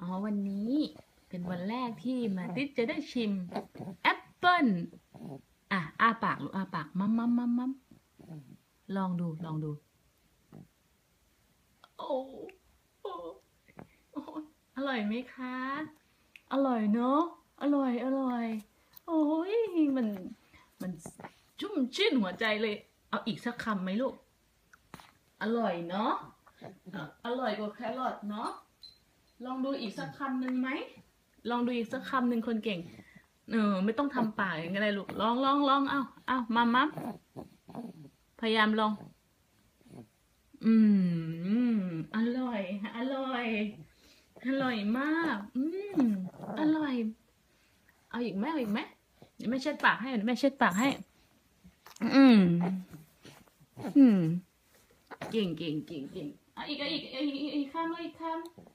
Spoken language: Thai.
วันนี้เป็นวันแรกที่มาติดจะได้ชิมแอปเปิ้ลอ้าปากลูกอ้าปากมัมลองดูโอ้โอ้อร่อยไหมคะอร่อยเนาะอร่อยโอ้ยมันชุ่มชื่นหัวใจเลยเอาอีกสักคำไหมลูกอร่อยเนาะอร่อยกว่าแครอทเนาะลองดูอีกสักคำหนึ่งไหมลองดูอีกสักคำหนึ่งคนเก่งไม่ต้องทำปากอย่างไรลูกลองเอามัมพยายามลองอร่อยมากอร่อยเอาอีกไหมเดี๋ยวแม่เช็ดปากให้เก่งเอาอีกคำ